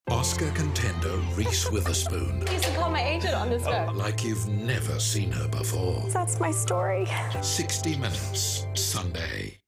Oscar contender Reese Witherspoon. You used to call my agent on this show. Like you've never seen her before. That's my story. 60 Minutes, Sunday.